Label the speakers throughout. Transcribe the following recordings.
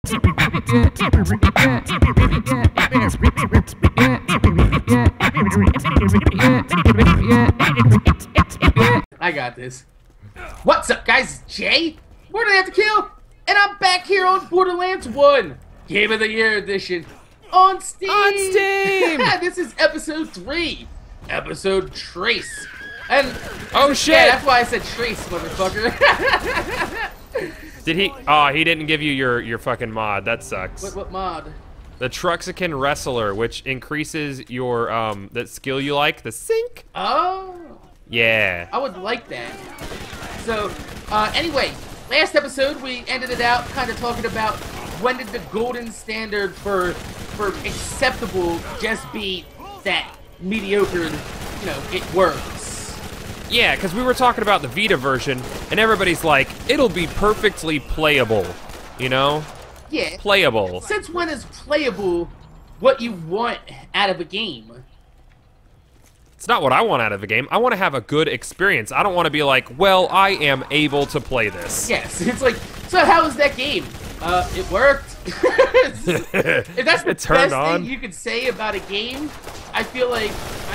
Speaker 1: I got this. What's up, guys? It's Jay, Borderlands After Kill, and I'm back here on Borderlands 1, Game of the Year Edition, on Steam!
Speaker 2: On Steam!
Speaker 1: This is episode 3, episode Trace. And
Speaker 2: oh shit!
Speaker 1: Yeah, that's why I said Trace, motherfucker.
Speaker 2: Did he? Oh, he didn't give you your fucking mod. That sucks.
Speaker 1: What mod?
Speaker 2: The Truxican Wrestler, which increases your that skill you like, the sync.
Speaker 1: Oh.
Speaker 2: Yeah.
Speaker 1: I would like that. So, anyway, last episode we ended it out kind of talking about when did the golden standard for acceptable just be that mediocre, you know, it works.
Speaker 2: Yeah, because we were talking about the Vita version, and everybody's like, it'll be perfectly playable, you know?
Speaker 1: Yeah.
Speaker 2: Playable.
Speaker 1: Since when is playable what you want out of a game?
Speaker 2: It's not what I want out of a game. I want to have a good experience. I don't want to be like, well, I am able to play this.
Speaker 1: Yes, it's like, so how was that game? It worked. If that's the best thing you could say about a game, I feel like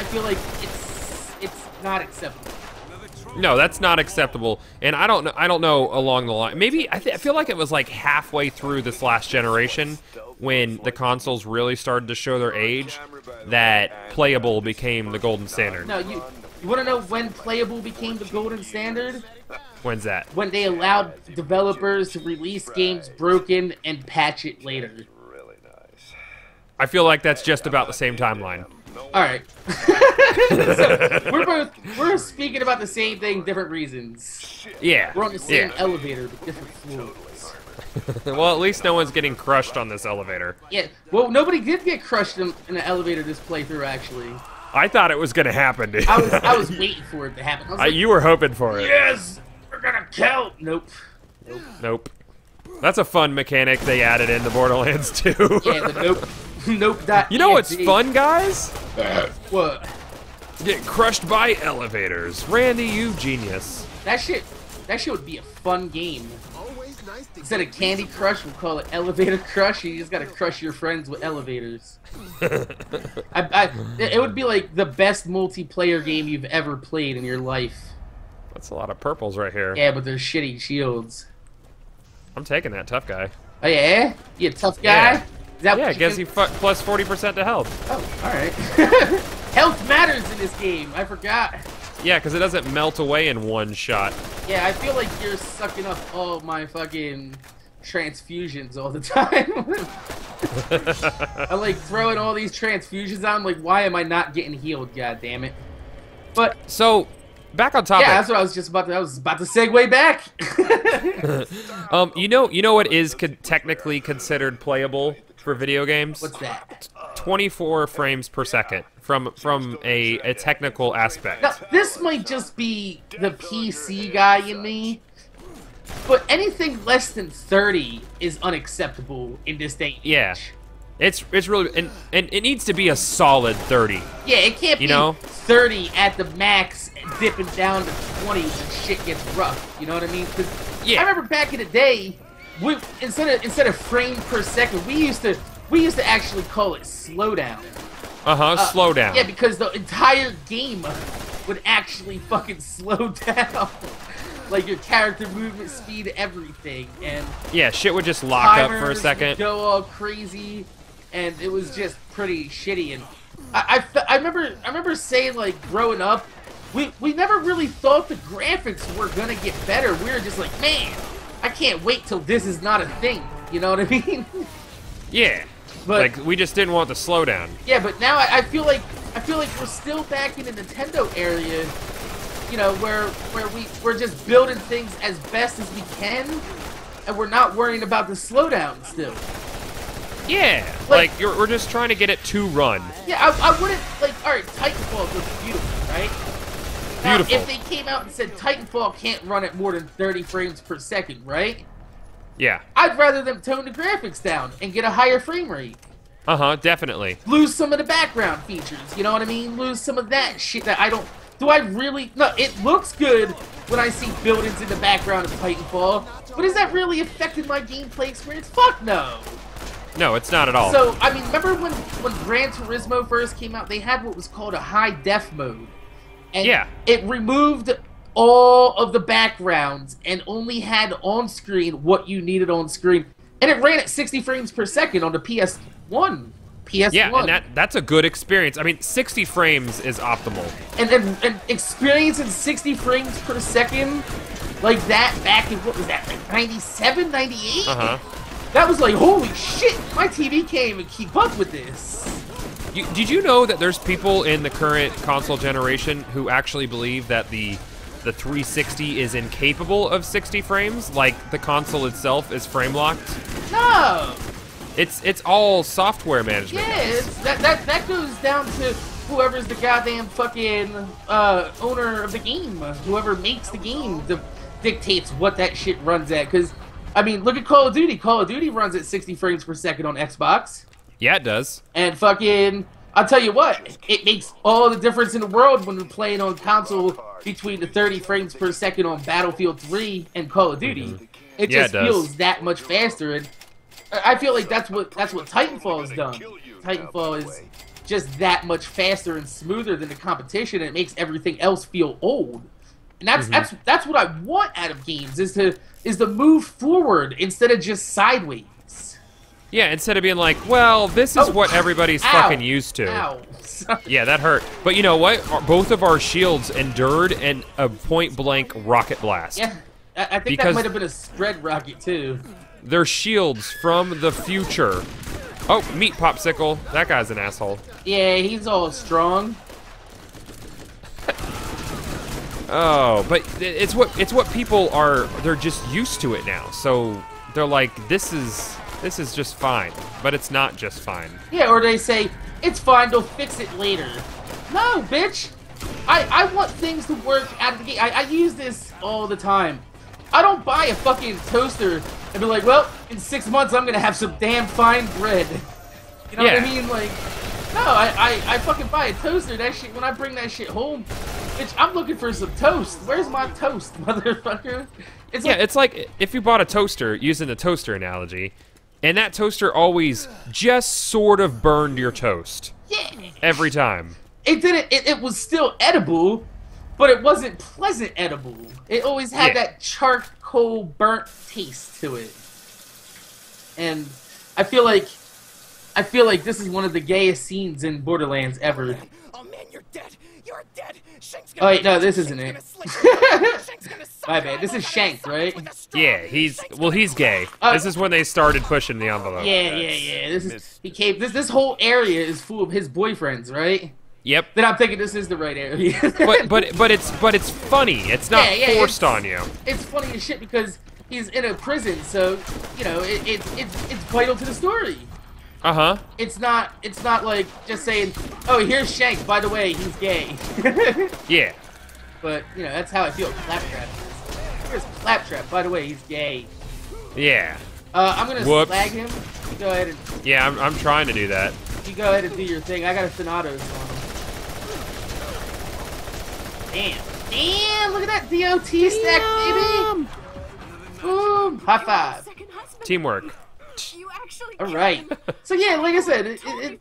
Speaker 1: it's not acceptable.
Speaker 2: No, that's not acceptable. And I don't know along the line. Maybe I feel like it was like halfway through this last generation when the consoles really started to show their age that playable became the golden standard.
Speaker 1: No, you want to know when playable became the golden standard?
Speaker 2: When's that?
Speaker 1: When they allowed developers to release games broken and patch it later.
Speaker 2: I feel like that's just about the same timeline.
Speaker 1: All right. So we're speaking about the same thing, different reasons.
Speaker 2: Yeah.
Speaker 1: We're on the same elevator, but different floors.
Speaker 2: Well, at least no one's getting crushed on this elevator.
Speaker 1: Yeah. Well, nobody did get crushed in an elevator this playthrough, actually.
Speaker 2: I thought it was gonna happen, dude.
Speaker 1: I was waiting for it to happen. I was like,
Speaker 2: you were hoping for it.
Speaker 1: yes, we're gonna kill. Nope.
Speaker 2: Nope. That's a fun mechanic they added in the Borderlands 2.
Speaker 1: Yeah, the nope. Nope.
Speaker 2: You know what's fun, guys?
Speaker 1: What?
Speaker 2: Get crushed by elevators. Randy, you genius.
Speaker 1: That shit would be a fun game. Instead of Candy Crush, we'll call it Elevator Crush. You just gotta crush your friends with elevators. It would be like the best multiplayer game you've ever played in your life.
Speaker 2: That's a lot of purples right here.
Speaker 1: Yeah, but they're shitty shields.
Speaker 2: I'm taking that tough guy.
Speaker 1: Oh yeah? You a tough guy?
Speaker 2: Yeah.
Speaker 1: Is that
Speaker 2: Yeah,
Speaker 1: what
Speaker 2: it gives you plus 40% to health.
Speaker 1: Oh, alright. Health matters in this game. I forgot.
Speaker 2: Yeah, because it doesn't melt away in one shot.
Speaker 1: Yeah, I feel like you're sucking up all my fucking transfusions all the time. I like throwing all these transfusions out. I'm like, why am I not getting healed? God damn it! But
Speaker 2: so, back on topic.
Speaker 1: Yeah, that's what I was just about to. I was about to segue back.
Speaker 2: You know what is technically considered playable for video games?
Speaker 1: What's that?
Speaker 2: 24 frames per second from a technical aspect.
Speaker 1: Now, this might just be the PC guy in me, but anything less than 30 is unacceptable in this day and age.
Speaker 2: Yeah. It's really and it needs to be a solid 30.
Speaker 1: Yeah, it can't be 30 at the max, dipping down to 20 when shit gets rough. You know what I mean? 'Cause
Speaker 2: yeah.
Speaker 1: I remember back in the day, we instead of frame per second, we used to actually call it slowdown.
Speaker 2: Slow down.
Speaker 1: Yeah, because the entire game would actually fucking slow down. Like your character movement speed, everything, and
Speaker 2: yeah, shit would just lock up for a second.
Speaker 1: Would go all crazy, and it was just pretty shitty. And I remember saying, like, growing up, we never really thought the graphics were gonna get better. We were just like, man, I can't wait till this is not a thing. You know what I mean?
Speaker 2: Yeah. But, like, we just didn't want the slowdown.
Speaker 1: Yeah, but now I feel like we're still back in the Nintendo area, you know, where we're just building things as best as we can, and we're not worrying about the slowdown still.
Speaker 2: Yeah, like we're just trying to get it to run.
Speaker 1: Yeah, I wouldn't, like, alright, Titanfall looks beautiful, right?
Speaker 2: Beautiful.
Speaker 1: Now, if they came out and said Titanfall can't run at more than 30 frames per second, right?
Speaker 2: Yeah.
Speaker 1: I'd rather them tone the graphics down and get a higher frame rate.
Speaker 2: Definitely.
Speaker 1: Lose some of the background features, you know what I mean? Lose some of that shit that I don't do I really... No, it looks good when I see buildings in the background of Titanfall, but is that really affecting my gameplay experience? Fuck no.
Speaker 2: No, it's not at all.
Speaker 1: So, I mean, remember when Gran Turismo first came out, they had what was called a high def mode. And
Speaker 2: Yeah.
Speaker 1: it removed all of the backgrounds and only had on screen what you needed on screen. And it ran at 60 frames per second on the PS1.
Speaker 2: Yeah, and that's a good experience. I mean, 60 frames is optimal.
Speaker 1: And experiencing 60 frames per second like that back in, what was that, like 97, 98?
Speaker 2: Uh-huh.
Speaker 1: That was like, holy shit, my TV can't even keep up with this.
Speaker 2: Did you know that there's people in the current console generation who actually believe that the 360 is incapable of 60 frames? Like, the console itself is frame locked?
Speaker 1: No.
Speaker 2: It's all software management.
Speaker 1: Yeah, that goes down to whoever's the goddamn fucking owner of the game. Whoever makes the game dictates what that shit runs at. Because, I mean, look at Call of Duty. Call of Duty runs at 60 frames per second on Xbox.
Speaker 2: Yeah, it does.
Speaker 1: And fucking, I'll tell you what, it makes all the difference in the world when we're playing on console between the 30 frames per second on Battlefield 3 and Call of Duty. It just feels that much faster, and I feel like that's what Titanfall has done. Titanfall is just that much faster and smoother than the competition, and it makes everything else feel old. And that's what I want out of games, is to move forward instead of just sideways.
Speaker 2: Yeah, instead of being like, well, this is what everybody's fucking used to.
Speaker 1: Ow.
Speaker 2: Yeah, that hurt. But you know what? Both of our shields endured a point-blank rocket blast.
Speaker 1: Yeah, I think that might have been a spread rocket, too.
Speaker 2: They're shields from the future. Oh, meat popsicle. That guy's an asshole.
Speaker 1: Yeah, he's all strong.
Speaker 2: Oh, but it's what people are. They're just used to it now. So they're like, this is just fine, but it's not just fine.
Speaker 1: Yeah, or they say it's fine. They'll fix it later. No, bitch. I want things to work out of the gate. I use this all the time. I don't buy a fucking toaster and be like, well, in 6 months I'm gonna have some damn fine bread. You know what I mean? Like, no, I fucking buy a toaster. That shit, when I bring that shit home, bitch, I'm looking for some toast. Where's my toast, motherfucker?
Speaker 2: It's like if you bought a toaster, using the toaster analogy, and that toaster always just sort of burned your toast.
Speaker 1: Yeah.
Speaker 2: Every time.
Speaker 1: It didn't. It was still edible, but it wasn't pleasant edible. It always had that charcoal burnt taste to it. And I feel like this is one of the gayest scenes in Borderlands ever.
Speaker 3: Oh man, you're dead. You're dead. Shank's
Speaker 1: Oh wait, no, this isn't it. My bad. This is Shank, right?
Speaker 2: Yeah, he's gay. This is when they started pushing the envelope.
Speaker 1: Yeah. This whole area is full of his boyfriends, right?
Speaker 2: Yep.
Speaker 1: Then I'm thinking this is the right area.
Speaker 2: but it's funny. It's not forced on you.
Speaker 1: It's funny as shit because he's in a prison, so you know it's vital to the story.
Speaker 2: Uh-huh.
Speaker 1: It's not like just saying, oh, here's Shank, by the way, he's gay.
Speaker 2: Yeah.
Speaker 1: But, you know, that's how I feel Claptrap is. Here's Claptrap, by the way, he's gay.
Speaker 2: Yeah.
Speaker 1: I'm gonna slag him. You go ahead and...
Speaker 2: Yeah, I'm trying to do that.
Speaker 1: You go ahead and do your thing. I got a Thanatos on him. Damn, look at that DOT stack, baby! Boom! High five.
Speaker 2: Teamwork.
Speaker 1: Alright. So yeah, like I said,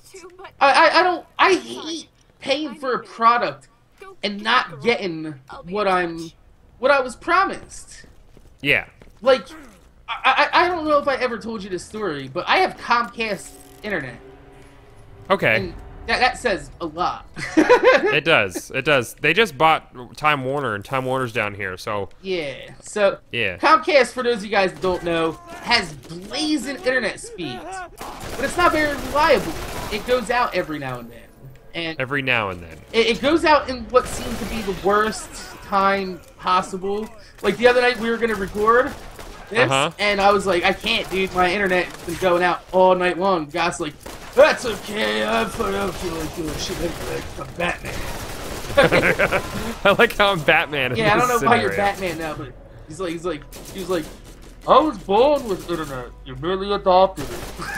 Speaker 1: I hate paying for a product and not getting what I was promised.
Speaker 2: Yeah.
Speaker 1: Like, I don't know if I ever told you this story, but I have Comcast internet.
Speaker 2: Okay.
Speaker 1: And that says a lot.
Speaker 2: It does. They just bought Time Warner, and Time Warner's down here, so...
Speaker 1: Yeah, so...
Speaker 2: Yeah.
Speaker 1: Comcast, for those of you guys that don't know, has blazing internet speeds. But it's not very reliable. It goes out every now and then. And
Speaker 2: every now and then.
Speaker 1: It goes out in what seems to be the worst time possible. Like, the other night we were going to record this, and I was like, I can't, dude. My internet's been going out all night long. God's like, that's okay. I don't feel like doing shit like I'm Batman.
Speaker 2: I like how I'm Batman.
Speaker 1: Yeah, I don't know why you're Batman now, but he's like, I was born with internet. You merely adopted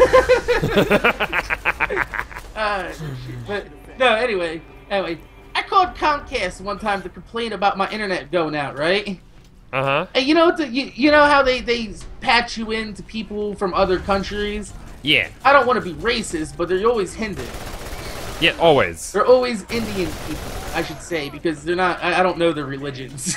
Speaker 1: it. But no, anyway, I called Comcast one time to complain about my internet going out, right?
Speaker 2: Uh-huh.
Speaker 1: And you know what you know how they patch you in to people from other countries?
Speaker 2: Yeah.
Speaker 1: I don't want to be racist, but they're always Hindu.
Speaker 2: Yeah, always.
Speaker 1: They're always Indian people, I should say, because they're not. I don't know their religions.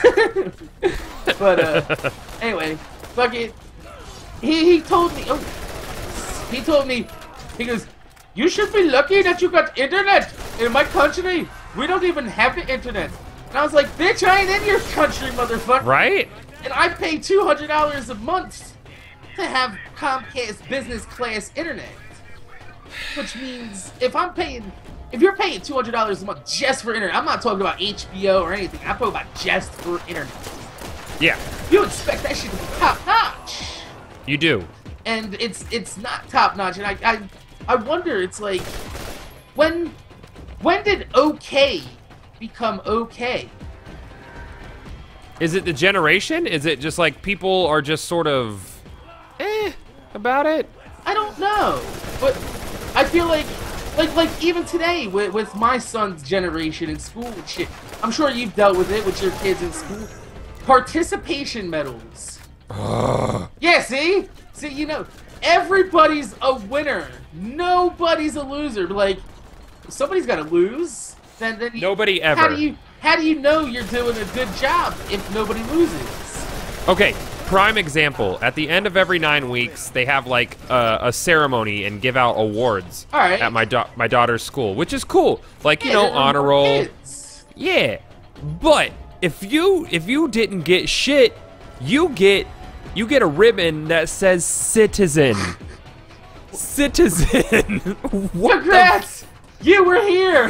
Speaker 1: But anyway, fuck it. He told me. Oh, he told me. He goes, "You should be lucky that you got internet in my country. We don't even have the internet." And I was like, "Bitch, I ain't in your country, motherfucker."
Speaker 2: Right?
Speaker 1: And I pay $200 a month to have Comcast business class internet. Which means if you're paying $200 a month just for internet, I'm not talking about HBO or anything. I'm talking about just for internet.
Speaker 2: Yeah.
Speaker 1: You expect that shit to be top notch,
Speaker 2: You do.
Speaker 1: and it's not top notch. And I wonder, it's like, when did okay become okay?
Speaker 2: Is it the generation? Is it just like people are just sort of about it?
Speaker 1: I don't know, but I feel like even today with my son's generation in school and shit, I'm sure you've dealt with it with your kids in school. Participation medals. Yeah, see, you know, everybody's a winner. Nobody's a loser. Like, somebody's got to lose. Then
Speaker 2: Nobody ever.
Speaker 1: How do you know you're doing a good job if nobody loses?
Speaker 2: Okay, prime example. At the end of every 9 weeks, they have like a ceremony and give out awards
Speaker 1: All right.
Speaker 2: at my daughter's school, which is cool. Like, you
Speaker 1: Yeah,
Speaker 2: know,
Speaker 1: they're
Speaker 2: honor roll.
Speaker 1: kids.
Speaker 2: Yeah, but if you didn't get shit, you get a ribbon that says citizen. Citizen. What
Speaker 1: Congrats! You were here.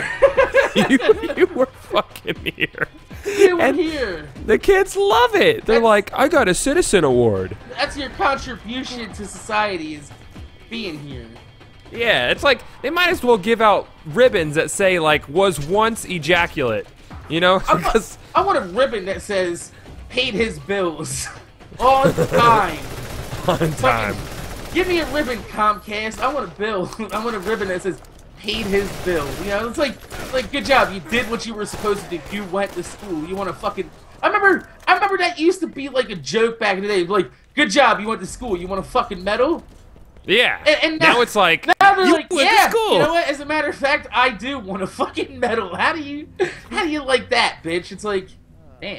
Speaker 2: you were fucking here.
Speaker 1: You were
Speaker 2: And
Speaker 1: here.
Speaker 2: the kids love it. They're like, I got a citizen award.
Speaker 1: That's your contribution to society, is being here.
Speaker 2: Yeah, it's like they might as well give out ribbons that say like was once ejaculate. You know? Because
Speaker 1: I want a ribbon that says paid his bills on time.
Speaker 2: on time.
Speaker 1: Fucking give me a ribbon, Comcast. I want a bill. I want a ribbon that says paid his bill. You know, it's like good job. You did what you were supposed to do. You went to school. You want to fucking. I remember that used to be like a joke back in the day. Like, good job. You went to school. You want a fucking medal?
Speaker 2: Yeah.
Speaker 1: And
Speaker 2: now it's like
Speaker 1: now they're
Speaker 2: you
Speaker 1: like,
Speaker 2: went
Speaker 1: yeah.
Speaker 2: to school.
Speaker 1: You know what? As a matter of fact, I do want a fucking medal. How do you like that, bitch? It's like, damn.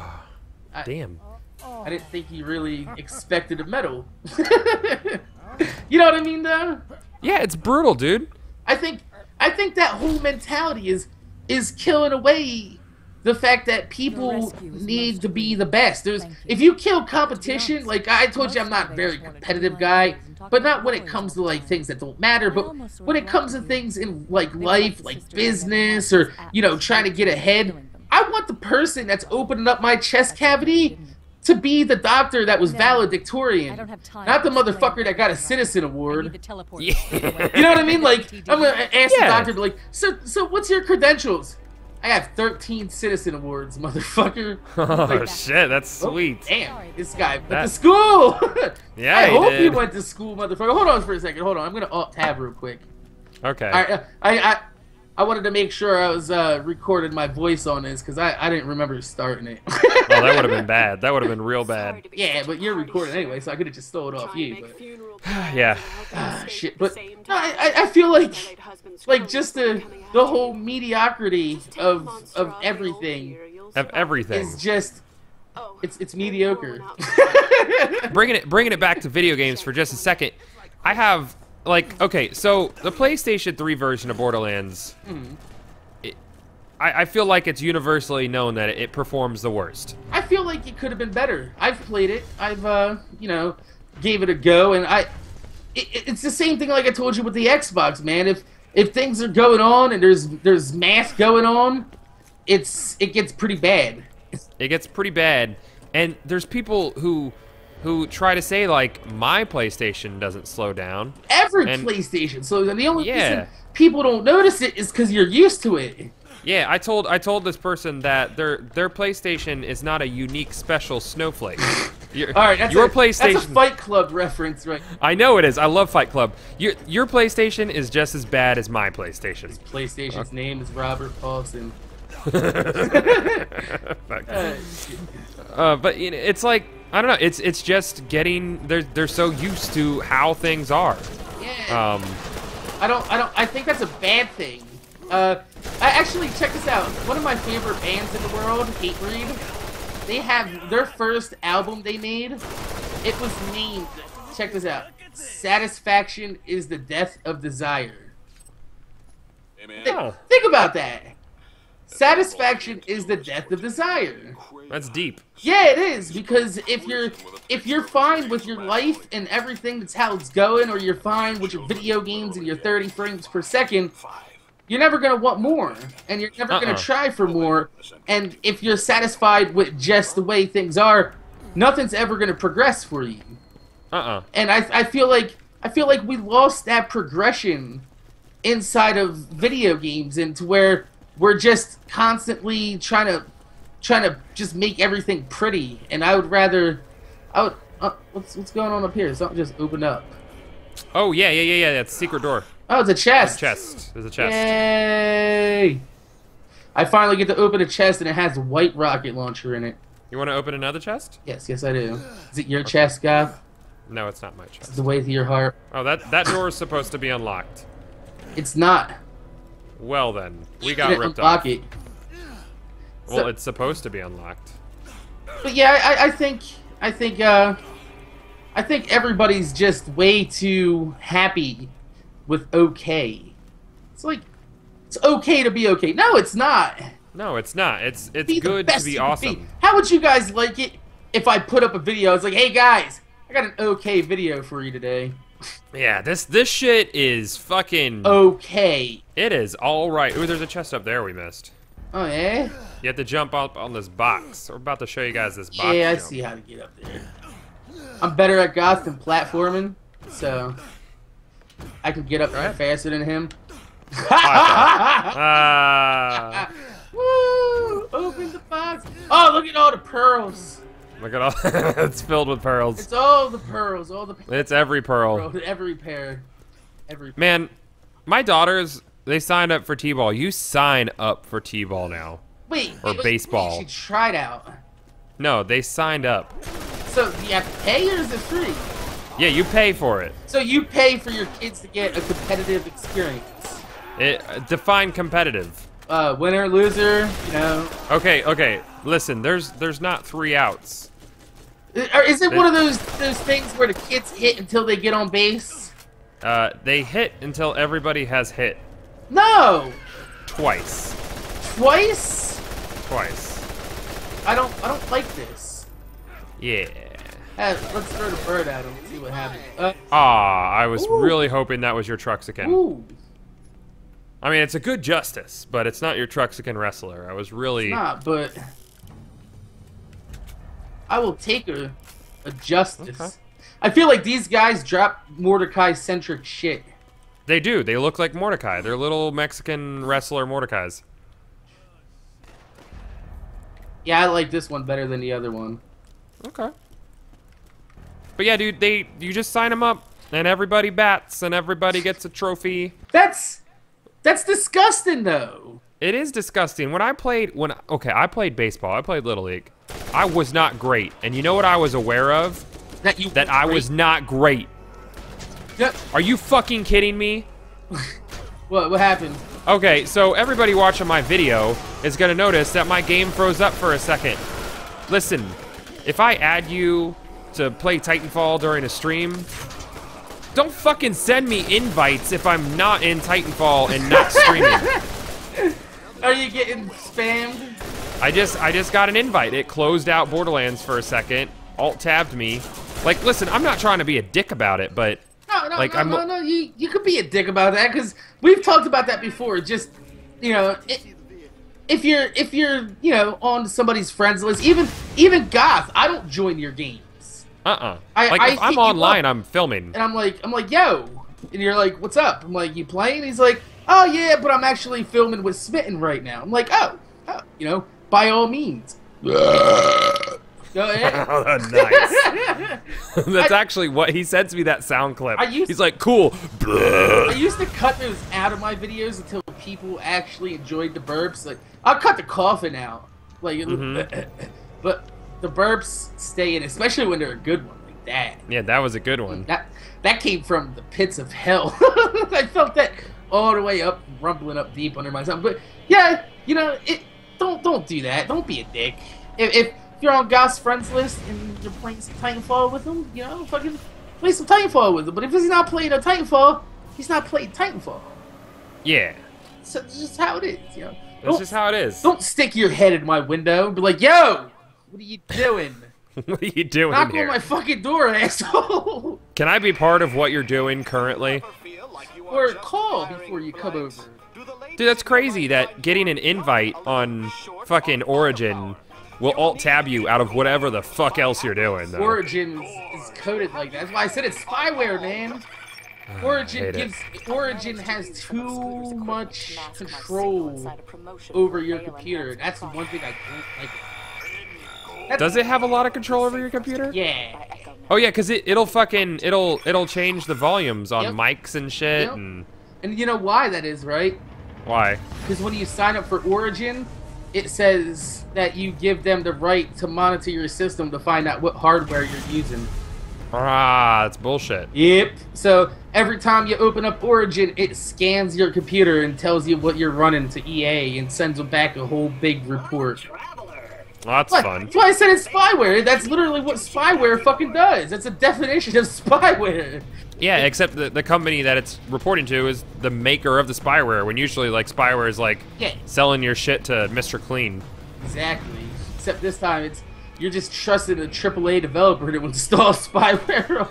Speaker 2: Damn.
Speaker 1: I didn't think he really expected a medal. You know what I mean, though?
Speaker 2: Yeah, it's brutal, dude.
Speaker 1: I think that whole mentality is killing away the fact that people need to be the best. If you kill competition, like I told you, I'm not a very competitive guy, but not when it comes to like things that don't matter, but when it comes to things in like life, like business, or you know, trying to get ahead. I want the person that's opening up my chest cavity to be the doctor that was valedictorian, not the motherfucker that got a citizen award.
Speaker 2: Yeah.
Speaker 1: You know what I mean? Like, I'm gonna ask the
Speaker 2: Yeah.
Speaker 1: doctor, be like, so what's your credentials? I have 13 citizen awards, motherfucker.
Speaker 2: Oh shit, that's
Speaker 1: Oh,
Speaker 2: sweet.
Speaker 1: damn, this guy went
Speaker 2: That-
Speaker 1: to school.
Speaker 2: Yeah,
Speaker 1: I
Speaker 2: he
Speaker 1: hope he
Speaker 2: did.
Speaker 1: went to school, motherfucker. Hold on for a second. Hold on, I'm gonna alt tab real quick.
Speaker 2: Okay.
Speaker 1: I wanted to make sure I was recording my voice on this because I didn't remember starting it.
Speaker 2: Oh, that would have been bad. That would have been real bad.
Speaker 1: Yeah, but you're recording anyway, so I could have just stole it off you. But
Speaker 2: Yeah.
Speaker 1: shit. But no, I feel like just the whole mediocrity of everything
Speaker 2: Of everything.
Speaker 1: is just it's mediocre.
Speaker 2: bringing it back to video games for just a second. I have like, okay, so the PlayStation 3 version of Borderlands, I feel like it's universally known that it performs the worst.
Speaker 1: I feel like it could have been better. I've played it. I've you know, gave it a go, and it's the same thing like I told you with the Xbox, man. If things are going on and there's math going on, it gets pretty bad.
Speaker 2: It gets pretty bad, and there's people who try to say like my PlayStation doesn't slow down.
Speaker 1: Every
Speaker 2: And-
Speaker 1: PlayStation. So the only
Speaker 2: Yeah.
Speaker 1: reason people don't notice it is because you're used to it.
Speaker 2: Yeah, I told this person that their PlayStation is not a unique special snowflake.
Speaker 1: All right, that's
Speaker 2: your
Speaker 1: a
Speaker 2: PlayStation.
Speaker 1: Fight Club reference, right?
Speaker 2: I know it is. I love Fight Club. Your PlayStation is just as bad as my PlayStation.
Speaker 1: PlayStation's name is Robert Paulson.
Speaker 2: But you know, it's like I don't know. It's just getting they're so used to how things are.
Speaker 1: Yeah. I think that's a bad thing. I actually, check this out. One of my favorite bands in the world, Hatebreed, they have their first album they made. It was named, check this out, Satisfaction is the Death of Desire. Think about that. Satisfaction is the death of desire.
Speaker 2: That's deep.
Speaker 1: Yeah, it is, because if you're fine with your life and everything that's how it's going, or you're fine with your video games and your 30 frames per second, you're never gonna want more, and you're never gonna try for more. And if you're satisfied with just the way things are, nothing's ever gonna progress for you. And I feel like we lost that progression inside of video games, into where we're just constantly trying to just make everything pretty. And I would what's going on up here? Something just opened up.
Speaker 2: Oh yeah. That's a secret door.
Speaker 1: Oh, it's a chest.
Speaker 2: There's a chest.
Speaker 1: Yay! I finally get to open a chest, and it has a white rocket launcher in it.
Speaker 2: You want to open another chest?
Speaker 1: Yes, I do. Is it your chest, Gav?
Speaker 2: No, it's not my chest.
Speaker 1: The way to your heart.
Speaker 2: Oh, that door is supposed to be unlocked.
Speaker 1: It's not.
Speaker 2: Well then, we got ripped
Speaker 1: unlock
Speaker 2: off.
Speaker 1: It.
Speaker 2: Well,
Speaker 1: So,
Speaker 2: it's supposed to be unlocked.
Speaker 1: but yeah, I think everybody's just way too happy with okay. It's like, it's okay to be okay. No, it's not.
Speaker 2: No, it's not. It's
Speaker 1: Be the
Speaker 2: good
Speaker 1: best
Speaker 2: to be
Speaker 1: you can
Speaker 2: awesome.
Speaker 1: be. How would you guys like it if I put up a video? It's like, hey guys, I got an okay video for you today.
Speaker 2: Yeah, this shit is fucking.
Speaker 1: Okay.
Speaker 2: It is all right. Ooh, there's a chest up there we missed.
Speaker 1: Oh yeah.
Speaker 2: You have to jump up on this box. We're about to show you guys this box.
Speaker 1: Yeah, I
Speaker 2: jump.
Speaker 1: see how to get up there. I'm better at goth than platforming, so I can get up there faster than him. Woo! Open the box. Oh, look at all the pearls.
Speaker 2: Look at all. It's filled with pearls.
Speaker 1: It's all the pearls. All the
Speaker 2: It's every pearl.
Speaker 1: every pair. Every.
Speaker 2: Man, my daughters, they signed up for T-ball. You sign up for T-ball now.
Speaker 1: Wait.
Speaker 2: Or baseball.
Speaker 1: You should try it out.
Speaker 2: No, they signed up.
Speaker 1: So you have to pay, or is it free?
Speaker 2: Yeah, you pay for it.
Speaker 1: So you pay for your kids to get a competitive experience.
Speaker 2: Define competitive.
Speaker 1: Winner, loser, you know.
Speaker 2: Okay. Listen, there's not 3 outs.
Speaker 1: Or is it one of those things where the kids hit until they get on base?
Speaker 2: They hit until everybody has hit.
Speaker 1: No.
Speaker 2: Twice.
Speaker 1: Twice?
Speaker 2: Twice.
Speaker 1: I don't like this.
Speaker 2: Yeah.
Speaker 1: Let's throw the bird at him and see what happens.
Speaker 2: I was
Speaker 1: Ooh.
Speaker 2: really hoping that was your Truxican.
Speaker 1: Ooh.
Speaker 2: I mean, it's a good justice, but it's not your Truxican wrestler. I was really...
Speaker 1: Nah, but I will take a justice.
Speaker 2: Okay.
Speaker 1: I feel like these guys drop Mordecai-centric shit.
Speaker 2: They do. They look like Mordecai. They're little Mexican wrestler Mordecais.
Speaker 1: Yeah, I like this one better than the other one.
Speaker 2: Okay. But yeah, dude, you just sign them up, and everybody bats, and everybody gets a trophy.
Speaker 1: That's disgusting, though.
Speaker 2: It is disgusting. I played baseball. I played Little League. I was not great, and you know what I was aware of? That I was not great.
Speaker 1: Yep.
Speaker 2: Are you fucking kidding me?
Speaker 1: What happened?
Speaker 2: Okay, so everybody watching my video is gonna notice that my game froze up for a second. Listen, if I add you to play Titanfall during a stream, don't fucking send me invites if I'm not in Titanfall and not streaming.
Speaker 1: Are you getting spammed?
Speaker 2: I just got an invite. It closed out Borderlands for a second, alt-tabbed me. Like, listen, I'm not trying to be a dick about it, but
Speaker 1: No. You could be a dick about that, because we've talked about that before. Just, you know, if you're you know, on somebody's friends list, even goth, I don't join your games.
Speaker 2: If
Speaker 1: I
Speaker 2: I'm
Speaker 1: hit you
Speaker 2: online,
Speaker 1: up,
Speaker 2: I'm filming.
Speaker 1: and I'm like, yo, and you're like, what's up? I'm like, you playing? He's like, oh yeah, but I'm actually filming with Smitten right now. I'm like, oh, you know, by all means. Go ahead.
Speaker 2: Oh, nice. That's actually what he sends me, that sound clip. He's like, cool.
Speaker 1: I used to cut those out of my videos until people actually enjoyed the burps. Like, I'll cut the coughing out. Like, but the burps stay in, especially when they're a good one like that.
Speaker 2: Yeah, that was a good one.
Speaker 1: That came from the pits of hell. I felt that all the way up, rumbling up deep under my tongue. But yeah, you know, don't do that. Don't be a dick. If you're on Goss friends list and you're playing some Titanfall with him, you know, fucking play some Titanfall with him. But if he's not playing a Titanfall, he's not playing Titanfall.
Speaker 2: Yeah.
Speaker 1: So it's just how it is, you know.
Speaker 2: That's just how it is.
Speaker 1: Don't stick your head in my window and be like, yo, what are you doing?
Speaker 2: What are you doing
Speaker 1: Knock
Speaker 2: here?
Speaker 1: on my fucking door, asshole.
Speaker 2: Can I be part of what you're doing currently?
Speaker 1: Or call before you come over.
Speaker 2: Dude, that's crazy that getting an invite on fucking Origin will alt-tab you out of whatever the fuck else you're doing, though.
Speaker 1: Origin is coded like that. That's why I said it's spyware, man. Origin has too much control over your computer. That's the one thing I don't like.
Speaker 2: Does it have a lot of control over your computer?
Speaker 1: Yeah.
Speaker 2: Oh yeah, cause it'll change the volumes on mics and shit.
Speaker 1: Yep. And you know why that is, right?
Speaker 2: Why?
Speaker 1: Because when you sign up for Origin, it says that you give them the right to monitor your system to find out what hardware you're using.
Speaker 2: Ah, that's bullshit.
Speaker 1: Yep. So every time you open up Origin, it scans your computer and tells you what you're running to EA and sends them back a whole big report.
Speaker 2: Well, that's fun.
Speaker 1: That's why I said it's spyware. That's literally what spyware fucking does. That's a definition of spyware.
Speaker 2: Yeah, except the company that it's reporting to is the maker of the spyware, when usually, like, spyware is, like, selling your shit to Mr. Clean.
Speaker 1: Exactly. Except this time, you're just trusting a AAA developer to install spyware.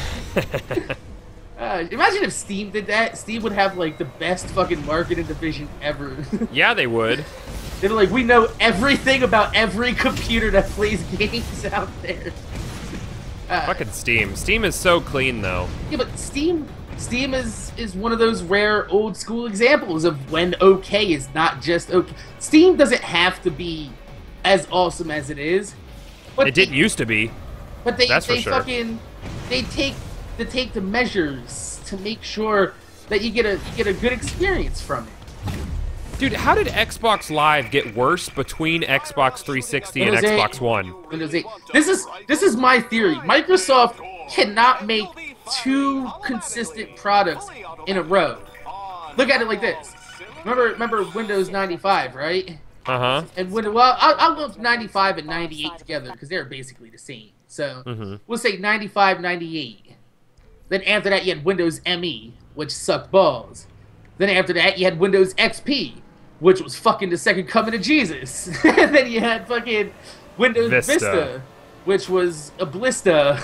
Speaker 1: Imagine if Steam did that. Steam would have, like, the best fucking marketing division ever.
Speaker 2: Yeah, they would.
Speaker 1: They're like, we know everything about every computer that plays games out there.
Speaker 2: Fucking Steam. Steam is so clean, though.
Speaker 1: Yeah, but Steam is one of those rare old school examples of when okay is not just okay. Steam doesn't have to be as awesome as it is. But
Speaker 2: it didn't used to be.
Speaker 1: But they
Speaker 2: That's for sure.
Speaker 1: fucking they take the measures to make sure that you get a good experience from it.
Speaker 2: Dude, how did Xbox Live get worse between Xbox 360 and
Speaker 1: Windows 8.
Speaker 2: Xbox One?
Speaker 1: Windows 8. This is my theory. Microsoft cannot make two consistent products in a row. Look at it like this. Remember Windows 95, right?
Speaker 2: Uh-huh.
Speaker 1: And I'll lump 95 and 98 together because they're basically the same. So we'll say 95, 98. Then after that, you had Windows ME, which sucked balls. Then after that, you had Windows XP, which was fucking the second coming of Jesus. And then you had fucking Windows Vista, which was a blister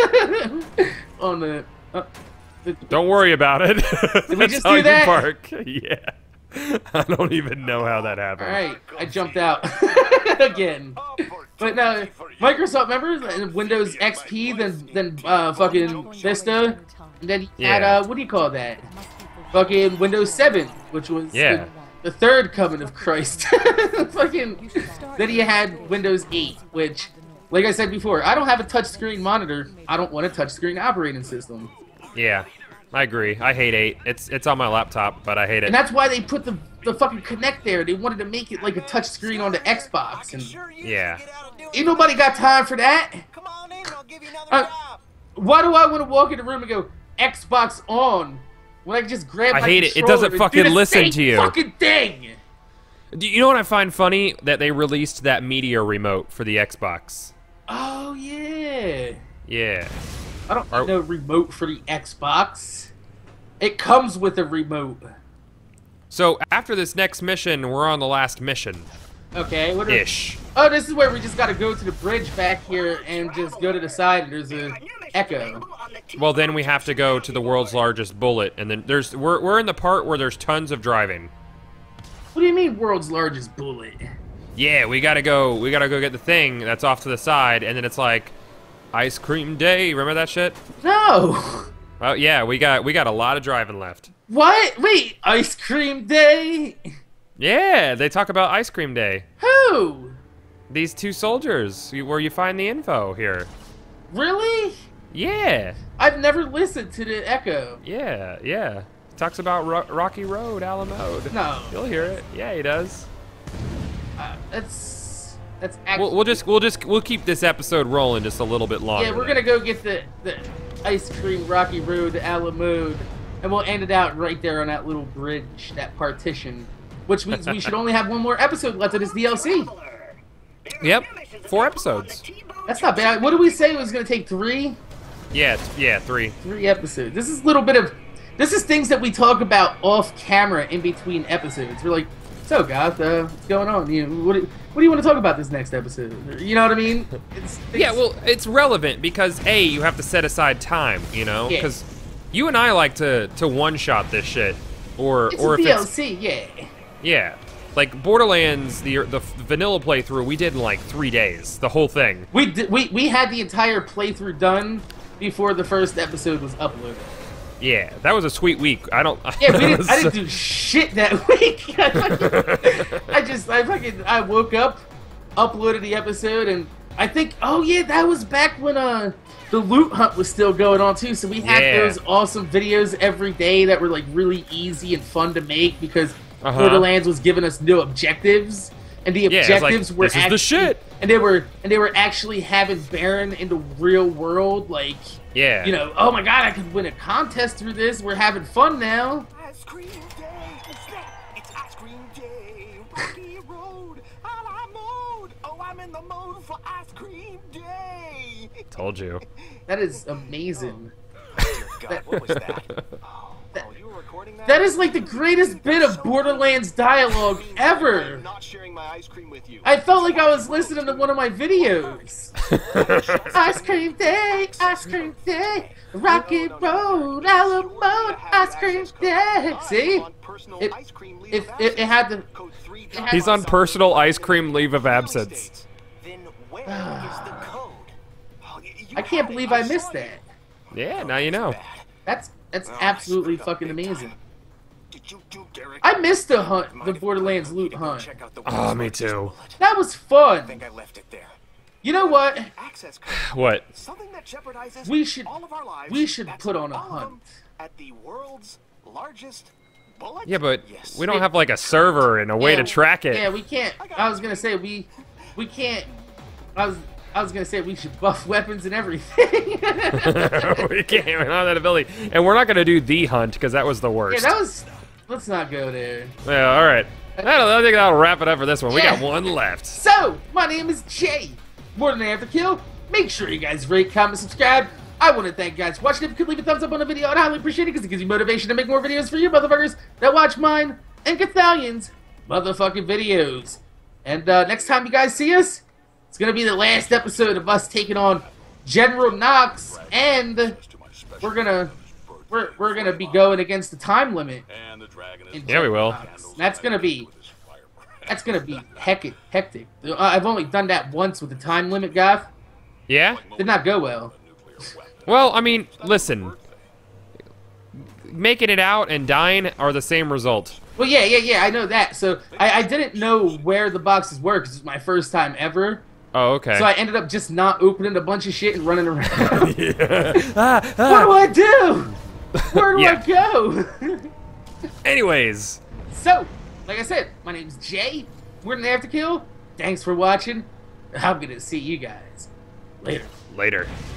Speaker 1: on the...
Speaker 2: Don't worry about it.
Speaker 1: Did we just do that?
Speaker 2: Park. Yeah. I don't even know how that happened.
Speaker 1: Alright, I jumped out again. But no, Microsoft, remember? Windows XP, then fucking Vista, and then you had, what do you call that? Fucking Windows 7, which was the third coming of Christ. Fucking, then you had Windows 8, which, like I said before, I don't have a touchscreen monitor. I don't want a touchscreen operating system.
Speaker 2: Yeah, I agree. I hate 8. It's on my laptop, but I hate it.
Speaker 1: And that's why they put the fucking Kinect there. They wanted to make it like a touchscreen on the Xbox. And
Speaker 2: yeah.
Speaker 1: Ain't nobody got time for that.
Speaker 3: Come on in, I'll give you another job.
Speaker 1: Why do I want to walk in the room and go, Xbox on? When I can just grab my
Speaker 2: I hate it. It
Speaker 1: controller
Speaker 2: doesn't
Speaker 1: and
Speaker 2: fucking
Speaker 1: do the
Speaker 2: listen
Speaker 1: same
Speaker 2: to you.
Speaker 1: Fucking thing.
Speaker 2: Do you know what I find funny? That they released that media remote for the Xbox.
Speaker 1: Oh yeah.
Speaker 2: Yeah.
Speaker 1: I don't need no remote for the Xbox. It comes with a remote.
Speaker 2: So after this next mission, we're on the last mission.
Speaker 1: Okay.
Speaker 2: Ish.
Speaker 1: Oh, this is where we just gotta go to the bridge back here and just go to the side. And there's a echo.
Speaker 2: Well, then we have to go to the world's largest bullet, and then we're in the part where there's tons of driving.
Speaker 1: What do you mean, world's largest bullet?
Speaker 2: Yeah, we gotta go get the thing that's off to the side, and then it's like ice cream day. Remember that shit?
Speaker 1: No.
Speaker 2: Well, yeah, we got a lot of driving left.
Speaker 1: What? Wait, ice cream day?
Speaker 2: Yeah, they talk about ice cream day.
Speaker 1: Who?
Speaker 2: These two soldiers, where you find the info here.
Speaker 1: Really?
Speaker 2: Yeah.
Speaker 1: I've never listened to the echo.
Speaker 2: Yeah. Talks about Rocky Road, Alamode.
Speaker 1: No.
Speaker 2: You'll hear it. Yeah, he does.
Speaker 1: That's actually.
Speaker 2: We'll keep this episode rolling just a little bit longer.
Speaker 1: Yeah, we're gonna go get the ice cream Rocky Road Alamode, and we'll end it out right there on that little bridge, that partition, which means we should only have one more episode left of this DLC.
Speaker 2: Yep, 4 episodes.
Speaker 1: That's not bad. What did we say it was gonna take 3?
Speaker 2: Yeah, 3.
Speaker 1: 3 episodes. This is a little bit of. This is things that we talk about off camera in between episodes. We're like, so Goth, what's going on? What do you want to talk about this next episode? You know what I mean?
Speaker 2: Yeah, well, it's relevant because A, you have to set aside time, you know?
Speaker 1: Yeah.
Speaker 2: Because you and I like to one-shot this shit. Or
Speaker 1: It's
Speaker 2: if
Speaker 1: a
Speaker 2: it's...
Speaker 1: DLC, yeah.
Speaker 2: Yeah. Like, Borderlands, the vanilla playthrough, we did in like 3 days. The whole thing.
Speaker 1: We had the entire playthrough done before the first episode was uploaded.
Speaker 2: Yeah, that was a sweet week. I
Speaker 1: Yeah, I didn't do shit that week. I woke up, uploaded the episode, and I think, oh yeah, that was back when the loot hunt was still going on too. So we had those awesome videos every day that were like really easy and fun to make because Borderlands was giving us new objectives, and the objectives were
Speaker 2: this is the shit.
Speaker 1: And they were actually having Baron in the real world, like.
Speaker 2: Yeah.
Speaker 1: You know, oh my god, I could win a contest through this. We're having fun now.
Speaker 3: Ice cream day. It's ice cream day. Rocky Road. A la mode. Oh, I'm in the mode for ice cream day.
Speaker 2: Told you.
Speaker 1: That is amazing.
Speaker 3: Dear God, what was that? Oh, you were recording that?
Speaker 1: That is like the greatest bit of Borderlands dialogue ever.
Speaker 3: I'm not sharing my ice cream with you.
Speaker 1: I felt like I was listening to one of my videos. Ice cream day, Rocky Road, Alamode, ice cream day. See? It had the.
Speaker 2: He's on personal ice cream leave of absence.
Speaker 3: Then where is the code? Oh,
Speaker 1: I can't believe I missed that.
Speaker 2: Yeah, now you know.
Speaker 1: That's absolutely fucking amazing.
Speaker 3: Did you do Derek?
Speaker 1: I missed the hunt, the Borderlands loot hunt.
Speaker 3: Check out the
Speaker 2: Oh, me too.
Speaker 1: That was
Speaker 3: I
Speaker 1: fun.
Speaker 3: think I left it there.
Speaker 1: You know what?
Speaker 3: Access code.
Speaker 2: What?
Speaker 3: Something that jeopardizes
Speaker 1: We should-
Speaker 3: all of our lives.
Speaker 1: we should
Speaker 3: That's
Speaker 1: put on a
Speaker 3: all of them
Speaker 1: hunt.
Speaker 3: At the world's largest bullet.
Speaker 2: Yeah, but
Speaker 3: Yes.
Speaker 2: we don't have like a server and a way to track it.
Speaker 1: Yeah, we can't. I was gonna say we can't. I was gonna say we should buff weapons and everything.
Speaker 2: We can't. We don't have that ability, and we're not gonna do the hunt because that was the
Speaker 1: Yeah,
Speaker 2: worst.
Speaker 1: that was. Let's not go there.
Speaker 2: Yeah, all right. I think that'll wrap it up for this one. We
Speaker 1: Yeah.
Speaker 2: got one left.
Speaker 1: So, my name is Jay. More than After Kill. Make sure you guys rate, comment, subscribe. I want to thank you guys for watching. If you could leave a thumbs up on the video, I'd highly appreciate it because it gives you motivation to make more videos for you motherfuckers that watch mine and Cathalion's motherfucking videos. And next time you guys see us, it's gonna be the last episode of us taking on General Knox, and we're gonna be going against the time limit.
Speaker 2: Yeah, we will.
Speaker 1: That's gonna be hectic. I've only done that once with the time limit, Gav.
Speaker 2: Yeah?
Speaker 1: Did not go well.
Speaker 2: Well, I mean, listen. Making it out and dying are the same result.
Speaker 1: Well, yeah, I know that. So I didn't know where the boxes were because it was my first time ever.
Speaker 2: Oh, okay.
Speaker 1: So I ended up just not opening a bunch of shit and running around.
Speaker 2: Yeah.
Speaker 1: What do I do? Where do I go?
Speaker 2: Anyways.
Speaker 1: So, like I said, my name's Jay. We're in After Kill. Thanks for watching. I'm gonna see you guys later.
Speaker 2: Later.